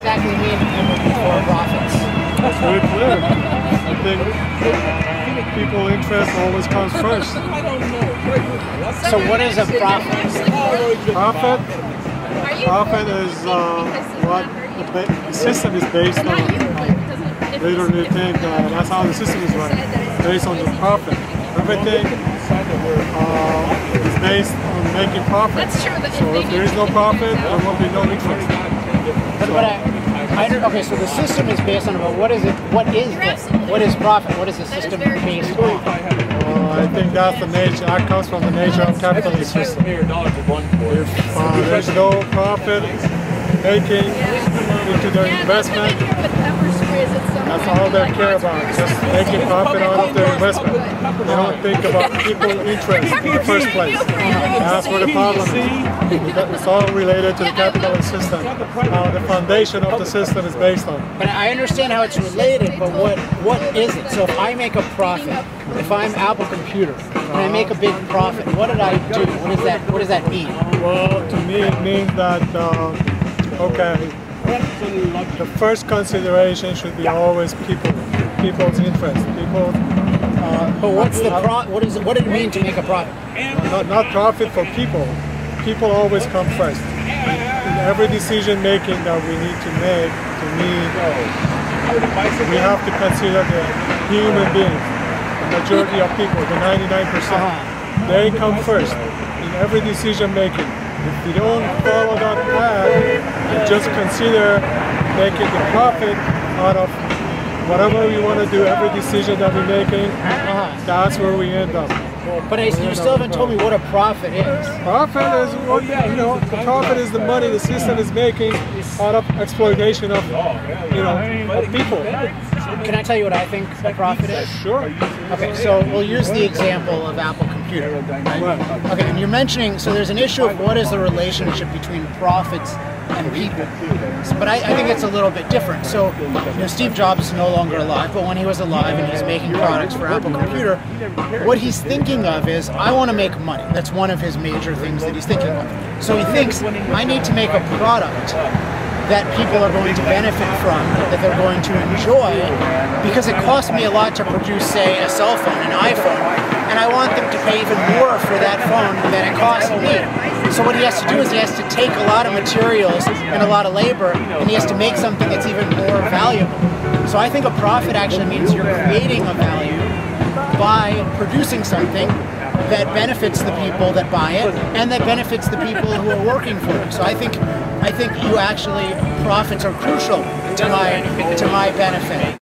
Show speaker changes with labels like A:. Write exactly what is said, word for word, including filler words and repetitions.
A: Exactly mean for profits?
B: That's very clear. I think people interest always comes first.
A: So what is a profit?
B: Profit? Profit is uh, what the, the system is based on. Literally think uh, that's how the system is run, based on the profit. Everything uh, is based on making profit. So if there is no profit, there will be no interest.
A: But, but I, I, okay, so the system is based on, but what is it? What is this? What is profit? What is the system based on?
B: Uh, I think that's the nature. That comes from the nature of capitalist system. If uh, there's no profit making into their investment, that's all they care about, just making profit out of their investment. They don't think about people's interest in the first place. That's where the problem is. It's all related to the capitalist system. How the foundation of the system is based on.
A: But I understand how it's related, but what what is it? So if I make a profit, if I'm Apple Computer and I make a big profit, what did I do? What does that what does that mean?
B: Well, to me it means that uh, okay. The first consideration should be always people, people's interest. People.
A: Uh, but what's the pro? What is it? What did it mean to make a profit?
B: Not, not profit for people. People always come first. In, in every decision making that we need to make, to me, we have to consider the human beings, the majority of people, the ninety-nine percent. Uh-huh. They come first in every decision making. If we don't follow that path and just consider making the profit out of whatever we want to do, every decision that we're making, uh-huh. that's where we end up.
A: But I, you still haven't told me what a profit is.
B: Profit is what, you know, the profit is the money the system is making out of exploitation of, you know, of people.
A: Can I tell you what I think a profit is?
B: Sure.
A: Okay, so we'll use the example of Apple Computer. Right? Okay, and you're mentioning, so there's an issue of what is the relationship between profits and people. But I, I think it's a little bit different. So, you know, Steve Jobs is no longer alive, but when he was alive and he's making products for Apple Computer, what he's thinking of is, I want to make money. That's one of his major things that he's thinking of. So he thinks, I need to make a product that people are going to benefit from, that they're going to enjoy, because it costs me a lot to produce, say, a cell phone, an iPhone, and I want them to pay even more for that phone than it costs me. So what he has to do is he has to take a lot of materials and a lot of labor, and he has to make something that's even more valuable. So I think a profit actually means you're creating a value by producing something that benefits the people that buy it and that benefits the people who are working for it. So I think I think you actually, profits are crucial to my to my benefit.